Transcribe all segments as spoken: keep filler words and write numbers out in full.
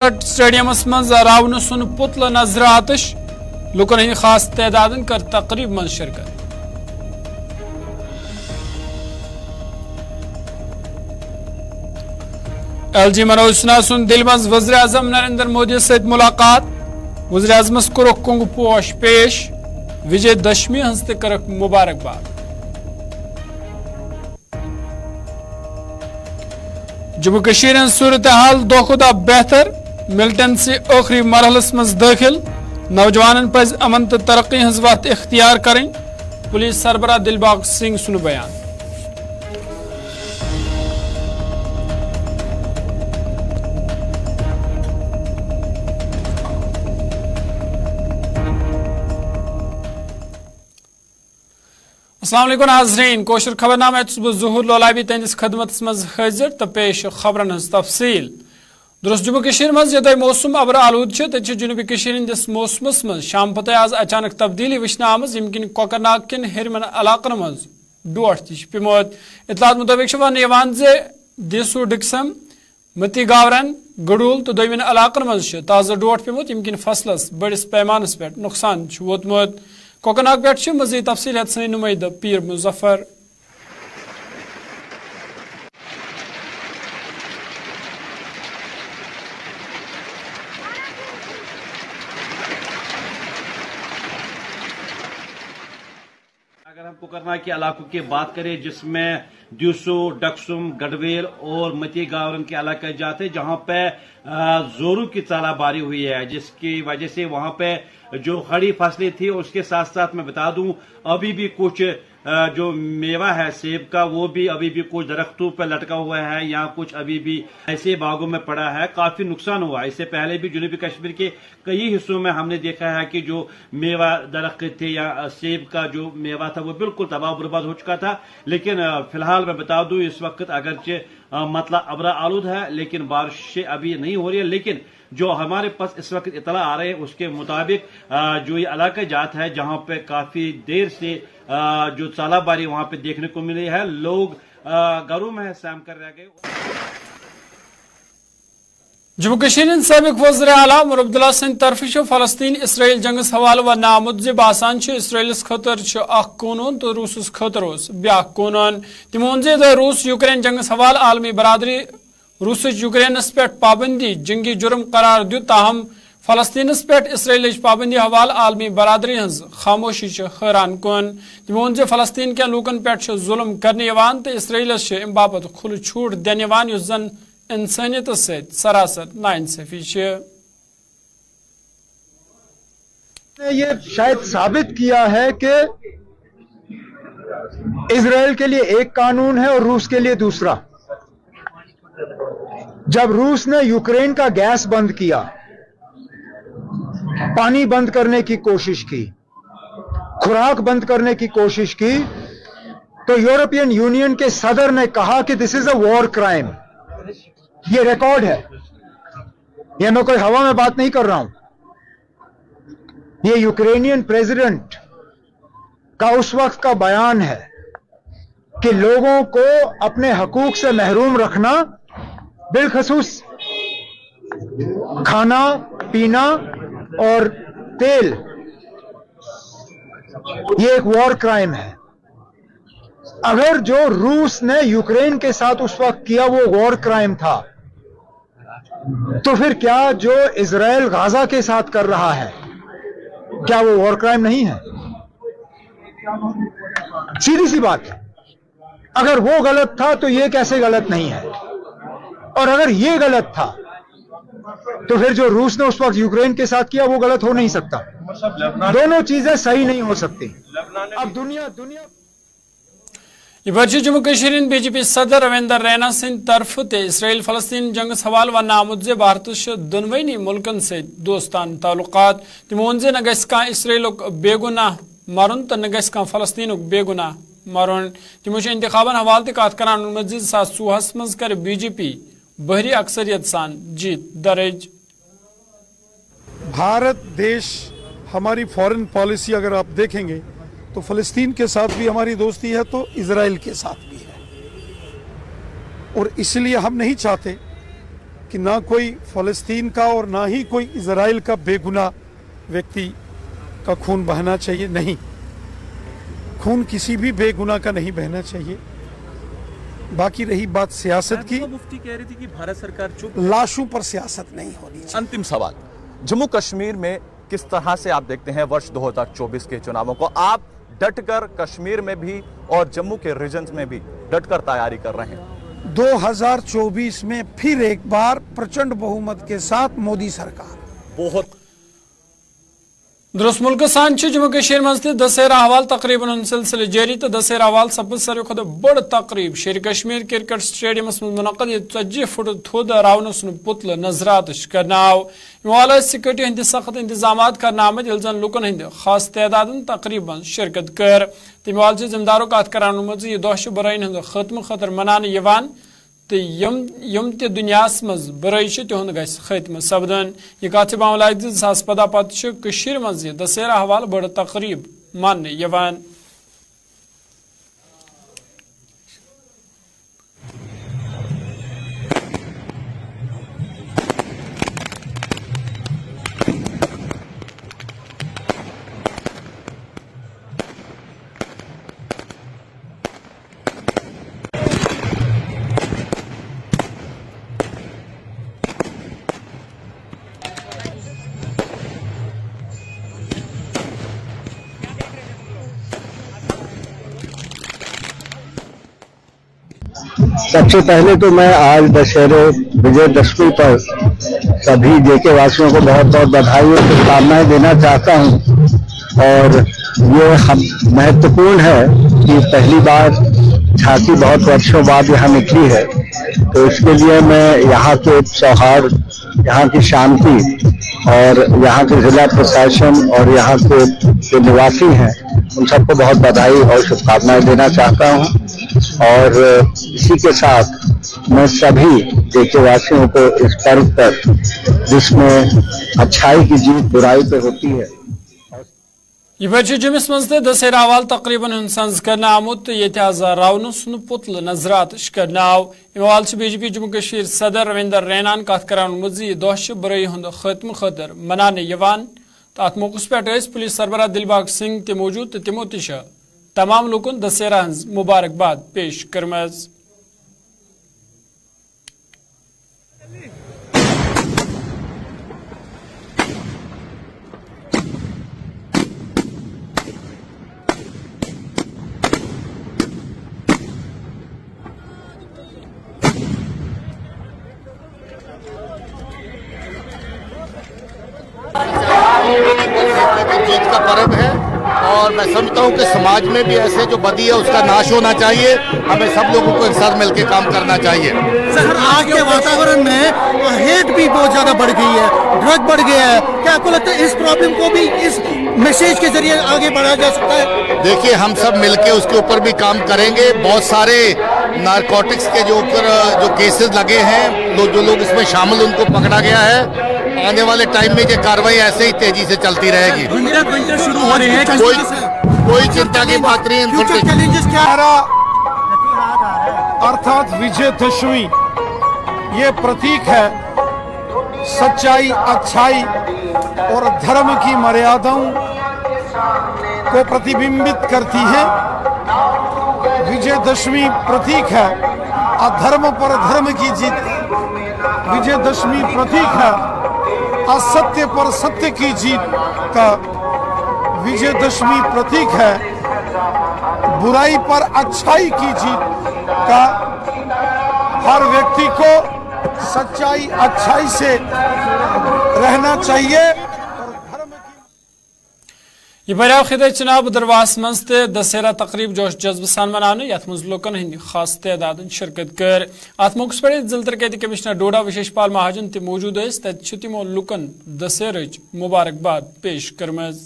स्टेडियमस मज रावन सुन पुतल नजर आतश लुकन हंद खास तदाद कर तकरीब मज शिरकत। एल जी मनोज सिन्हा सुन दिल मज वज़ीर आज़म नरेंद्र मोदी सत मुलाकात। वज़ीर आज़मस कोरख कुंग पोश पेश। विजय दशमी हंस करक मुबारकबाद। जम्मू कश्मीर हंस सूरत हाल दो खुदा बेहतर। मिलिटेंसी आखिरी मरहलस मज दाखिल। नौजवान पज अमन तो तरक्की हंस वत इख्तियार करें। पुलिस सरबराह दिलबाग सिंह सुन बयान। अस्सलाम वालेकुम नाज़रीन, कोशर खबरनामा ज़ुहूर लोलाबी तहस खदमत मज हाजिर तो पेश खबरन हज तफसील। दुरुस्त जम्मू कश्मीर मज यद मौसम अबर आलूद जुनूबी कश्मीर हंदिस मौसमस मज शाम पत आज अचानक तब्दीली वुचन आमज यम कोकरनाग किन हेरमन इलाकन मज डोठ तह पेमोत। इतलात मुताबिक वन जे देसू डिक्सम मती गावरन गडूल तो दोमिन इलाकन मज ताज़ा डोठ पेमोत यम फसलस बड़िस पैमानस पे नुकसान वोतमुत। कोकरनाग पे मजीद तफसील सनी नुमाइंदा पीर मुजफ्फर। अगर हम कोकरनाग के इलाकों की बात करें जिसमें द्यूसो, डक्सुम, गढ़वेल और मती गावरन के इलाके जाते जहां पे जोरों की तालाबारी हुई है, जिसकी वजह से वहां पे जो खड़ी फसलें थी उसके साथ साथ मैं बता दूं अभी भी कुछ जो मेवा है सेब का वो भी अभी भी कुछ दरख्तों पर लटका हुआ है या कुछ अभी भी ऐसे बागों में पड़ा है। काफी नुकसान हुआ। इससे पहले भी जनूबी कश्मीर के कई हिस्सों में हमने देखा है कि जो मेवा दरख्त थे या सेब का जो मेवा था वो बिल्कुल तबाह बर्बाद हो चुका था। लेकिन फिलहाल मैं बता दूं इस वक्त अगरचे मतलब अबरा आलूद है लेकिन बारिशें अभी नहीं हो रही है। लेकिन जो हमारे पास इस वक्त इतला आ रहे हैं उसके मुताबिक जो ये इलाका जात है जहां पे काफी देर से जो तालाबारी वहां पे देखने को मिली है, लोग घरों में सहम कर रह गए। जम्मू कश्मीर सबक वज़ीर आला अब्दुल्ला सिंह तरफ फलस्तीन इसराइल जंगस हवाल वन आमुत जे बासान इसराइलिस खतर कानून तो रूसस खतर ब्या कानून। तमो वोन जे रूस यूक्रेन जंगस हवाल आलमी बरादरी रूस यूक्रेनस पे पाबंदी जंगी जुर्म करार दित, ताहम फलस्तीनस पे इसराइल पाबंदी हवाल आलमी बरादरी हज खामोशी हैरान कुन। तमो वोन जे फलस्तीन के लूकन पे जुल्म करने तो इसराइलस अम बाबत खुल छूट दिन जन इंसानियत सत सरासर नाइंसाफी। ये शायद साबित किया है कि इजराइल के लिए एक कानून है और रूस के लिए दूसरा। जब रूस ने यूक्रेन का गैस बंद किया, पानी बंद करने की कोशिश की, खुराक बंद करने की कोशिश की, तो यूरोपियन यूनियन के सदर ने कहा कि this is a war crime. ये रिकॉर्ड है, ये मैं कोई हवा में बात नहीं कर रहा हूं। ये यूक्रेनियन प्रेसिडेंट का उस वक्त का बयान है कि लोगों को अपने हकूक से महरूम रखना, बिलखसूस खाना पीना और तेल, ये एक वॉर क्राइम है। अगर जो रूस ने यूक्रेन के साथ उस वक्त किया वो वॉर क्राइम था, तो फिर क्या जो इजराइल गाजा के साथ कर रहा है क्या वो वॉर क्राइम नहीं है? सीधी सी बात है। अगर वो गलत था तो ये कैसे गलत नहीं है? और अगर ये गलत था तो फिर जो रूस ने उस वक्त यूक्रेन के साथ किया वो गलत हो नहीं सकता। दोनों चीजें सही नहीं हो सकती। अब दुनिया दुनिया यह जम्मू कश्मीर बीजेपी सदर रविंदर रैना सिंह तरफ इसराइल फलस्तीन जंगस हवाल वन आमुत जे भारत दोनवनी मुल्कन से दोस्तान ताल्लुकात। तमो वोन जे न गस कह इसराइल बेगुनाह मरुन तो न गस कह फलस्तीन बेगुनाह मरुन। तमो इंतखाबन हवाल कत कर मजीद सात चौहस मज कर बीजेपी बहरी अक्सरियत सान जीत दर्ज। भारत देश हमारी फॉरेन पॉलिसी अगर आप देखेंगे तो फ़लस्तीन के साथ भी हमारी दोस्ती है तो इजराइल के साथ भी है। और इसलिए हम नहीं चाहते कि ना कोई फ़लस्तीन का और ना ही कोई इजराइल का बेगुनाह व्यक्ति का खून बहना चाहिए। नहीं, खून किसी भी बेगुनाह का नहीं बहना चाहिए। बाकी रही बात सियासत की, मुफ्ती कह रही थी कि भारत सरकार चुप, लाशों पर सियासत नहीं होनी चाहिए। अंतिम सवाल, जम्मू कश्मीर में किस तरह से आप देखते हैं वर्ष दो हज़ार चौबीस के चुनावों को? आप डटकर कश्मीर में भी और जम्मू के रीजन में भी डटकर तैयारी कर रहे हैं। दो हज़ार चौबीस में फिर एक बार प्रचंड बहुमत के साथ मोदी सरकार। बहुत दुरुस्त मुल्क सान जम्मू कश्मीर मज दशहरा हवाल तकरीबन सिलसिले जारी तो दशहरा हवाल सपद सारे खुद बड़ तकरीब शेर कश्मीर क्रिकेट स्टेडियमस मज मुनक़द tztah फुट थोद रावन सन पुतल नजरात करनाव वाल सिक्योरिटी हंद सख्त इंतजाम करना आमद ये जन लुकन हंद खास तादाद तकरीबन शिरकत कर तम वाल जिम्मेदारों कत करान मज यह दह बरन हंद खत्म खतर मनान तो यम यम ते दुनियास मज बरई तिहुंद गस खत्म सपदन यह कत मामला जो सास पदा पत मज दशहरा हवाल बड़ तकरीब मान यवान। सबसे पहले तो मैं आज दशहरे विजयदशमी पर सभी जेके वासियों को बहुत बहुत बधाई और शुभकामनाएं देना चाहता हूं। और ये महत्वपूर्ण है कि पहली बार झांकी बहुत वर्षों बाद यहाँ निकली है, तो इसके लिए मैं यहाँ के सौहार्द, यहाँ की शांति और यहाँ के जिला प्रशासन और यहाँ के जो निवासी हैं उन सबको बहुत बधाई और शुभकामनाएं देना चाहता हूँ। और इसी के साथ मैं सभी देशवासियों को इस पर्व पर, जिसमें अच्छाई की जीत बुराई पे होती है, यह जम्मस मज दशहरा हवाल तकरीबन संज कर आमुत ये रावन सन पुतल नजरात कर वाल बीजेपी जम्मू कश्मीर सदर रविंदर रैनान कत कर मज दह बरई हंद खत्म खतर मनान तो अत मौकस पे पुलिस सरबराह दिलबाग सिंह ते मौजूद तो तमो तमाम लुकन दशहरा हज मुबारकबाद पेश करमज। जीत का पर्व है और मैं समझता हूँ कि समाज में भी ऐसे जो बदी है उसका नाश होना चाहिए। हमें सब लोगों को एक साथ मिलकर काम करना चाहिए। सर, आज के वातावरण में हेट भी बहुत ज्यादा बढ़ गई है, ड्रग बढ़ गया है, क्या आपको लगता है इस प्रॉब्लम को भी इस मैसेज के जरिए आगे बढ़ाया जा सकता है? देखिए, हम सब मिलके उसके ऊपर भी काम करेंगे। बहुत सारे नारकोटिक्स के जो ऊपर जो केसेस लगे हैं, जो लोग इसमें शामिल उनको पकड़ा गया है। आने वाले टाइम में ये कार्रवाई ऐसे ही तेजी से चलती रहेगी। शुरू हो रही है, कोई कोई चिंता की बात नहीं है। अर्थात विजयदशमी ये प्रतीक है सच्चाई, अच्छाई और धर्म की मर्यादाओं को प्रतिबिंबित करती है। विजयदशमी प्रतीक है अधर्म पर धर्म की जीत। विजयदशमी प्रतीक है असत्य पर सत्य की जीत का। विजयदशमी प्रतीक है बुराई पर अच्छाई की जीत का। हर व्यक्ति को सच्चाई, अच्छाई से रहना चाहिए। यह बराव खिद चुनाव दरवास मज दशहरा तकरीब जोश जज्ब सान मनाने यथ मज लुकन हंद खास तादाद शिरकत कर। अत मौके पे जिला तरक्याती कमिश्नर डोडा विशेषपाल महाजन तक मौजूद तत तमो लुकन दशहर मुबारकबाद पेश करमज।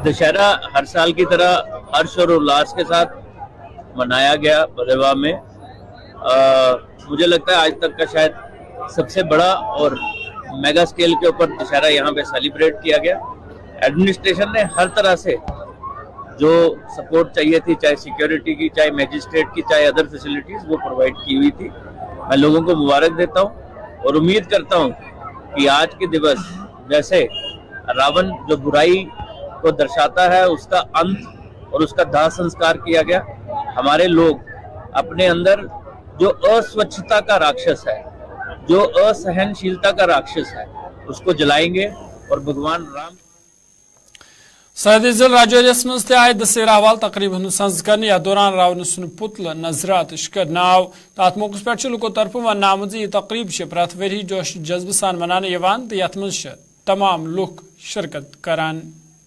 दशहरा हर साल की तरह हर्ष और उल्लास के साथ मनाया गया बदेवा में। आ, मुझे लगता है आज तक का शायद सबसे बड़ा और मेगा स्केल के ऊपर दशहरा यहाँ पे सेलिब्रेट किया गया। एडमिनिस्ट्रेशन ने हर तरह से जो सपोर्ट चाहिए थी, चाहे सिक्योरिटी की, चाहे मैजिस्ट्रेट की, चाहे अदर फैसिलिटीज, वो प्रोवाइड की हुई थी। मैं लोगों को मुबारक देता हूँ और उम्मीद करता हूँ कि आज के दिवस जैसे रावण जो बुराई को दर्शाता है उसका अंत और उसका दाह संस्कार किया गया, हमारे लोग अपने अंदर जो अस्वच्छता का राक्षस है, जो असहनशीलता का राक्षस है, उसको जलाएंगे और भगवान राम सऊदी जिल राजौरियस मज त आय दशहरा हवाल तकरीबन सज कर या दौरान रावण सुन पुतल नजरात कर नाव तथ मौके पे लुको तरफ वन आमुत यह तकरीब प्रत वरी जोश जज्बे सान मनाने यथ मज तमाम लुक शिरकत करान।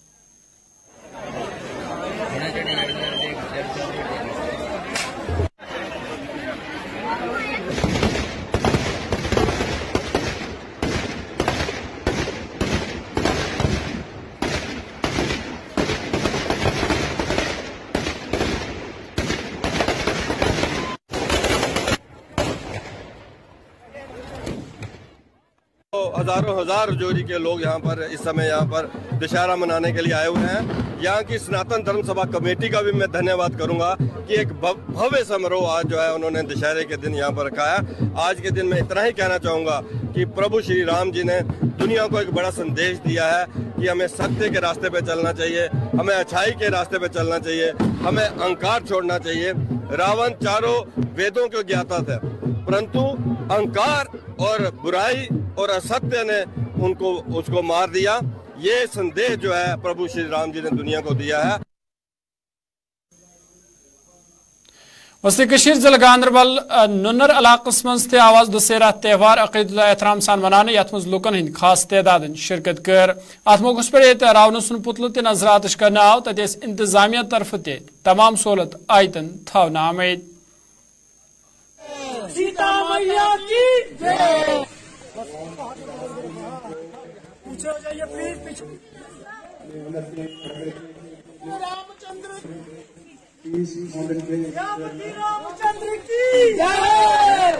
हजारों हजार जोरी के लोग यहाँ पर इस समय यहाँ पर दशहरा मनाने के लिए आए हुए हैं। यहाँ की सनातन धर्म सभा कमेटी का भी मैं धन्यवाद करूंगा कि एक भव्य समारोह आज जो है उन्होंने दशहरे के दिन यहाँ पर रखा है। आज के दिन मैं इतना ही कहना चाहूंगा कि प्रभु श्री राम जी ने दुनिया को एक बड़ा संदेश दिया है कि हमें सत्य के रास्ते पे चलना चाहिए, हमें अच्छाई के रास्ते पे चलना चाहिए, हमें अहंकार छोड़ना चाहिए। रावण चारों वेदों के ज्ञाता थे, परंतु अहंकार और बुराई और असत्य ने उनको उसको मार दिया। ये संदेश जो है प्रभु श्री राम जी ने दुनिया को दिया है। वस्ती कशीर जिला गांधरबल नुनर इलाकस मज त आवाज दशहरा त्यौहार अकीदुल एहतराम सान मनाने यथ मज लुकन हंद खास तादाद शिरकत कर। अत मौके पे रावण सुन पुतल त नजरात कर आव तस इंतजामिया तरफ त तमाम सहूलत आयतन थवन आमद। सीता मैया की जय। पीछे हो जाइए प्लीज, पीछे। रामचंद्र रामचंद्र की जय।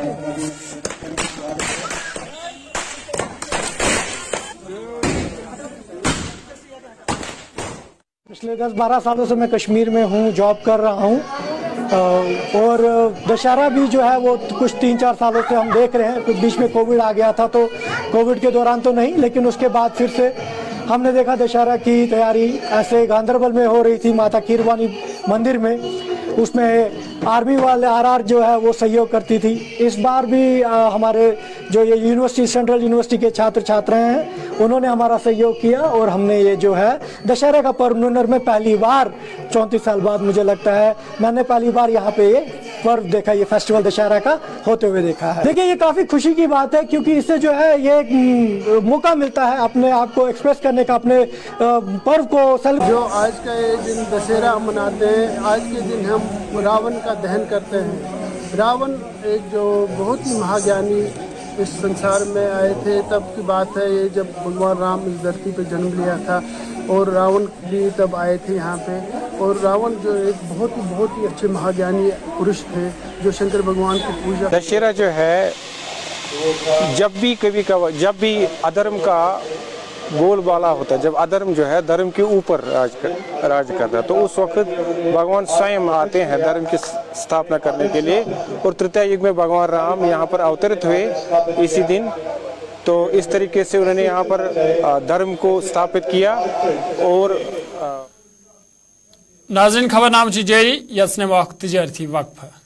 पिछले दस बारह सालों से मैं कश्मीर में हूँ, जॉब कर रहा हूँ और दशहरा भी जो है वो कुछ तीन चार सालों से हम देख रहे हैं। कुछ बीच में कोविड आ गया था, तो कोविड के दौरान तो नहीं, लेकिन उसके बाद फिर से हमने देखा दशहरा की तैयारी ऐसे गांधरबल में हो रही थी, माता खीरवानी मंदिर में। उसमें आर्मी वाले आरआर जो है वो सहयोग करती थी। इस बार भी आ, हमारे जो ये यूनिवर्सिटी सेंट्रल यूनिवर्सिटी के छात्र छात्राएं हैं उन्होंने हमारा सहयोग किया और हमने ये जो है दशहरा का पर्व नुनर में पहली बार चौंतीस साल बाद मुझे लगता है मैंने पहली बार यहाँ पे ये पर्व देखा, ये फेस्टिवल दशहरा का होते हुए देखा है। देखिए ये काफ़ी खुशी की बात है क्योंकि इससे जो है ये मौका मिलता है अपने आप को एक्सप्रेस करने का, अपने पर्व को सेलिब्रेट। जो आज का ये दिन दशहरा मनाते हैं, आज के दिन हम रावण का दहन करते हैं। रावण एक जो बहुत ही महाज्ञानी इस संसार में आए थे, तब की बात है ये जब भगवान राम इस धरती पे जन्म लिया था और रावण भी तब आए थे यहाँ पे। और रावण जो एक बहुत ही बहुत ही अच्छे महाज्ञानी पुरुष थे जो शंकर भगवान की पूजा। दशहरा जो है जब भी कभी का जब भी अधर्म का बोलबाला होता है, जब अधर्म जो है धर्म के ऊपर राज कर राज करता है, तो उस वक्त भगवान स्वयं आते हैं धर्म की स्थापना करने के लिए। और तृतीय युग में भगवान राम यहाँ पर अवतरित हुए इसी दिन, तो इस तरीके से उन्होंने यहाँ पर धर्म को स्थापित किया। और नाज़रीन खबरनामा जारी, यत्ने वक्त तिजारती वक्फा।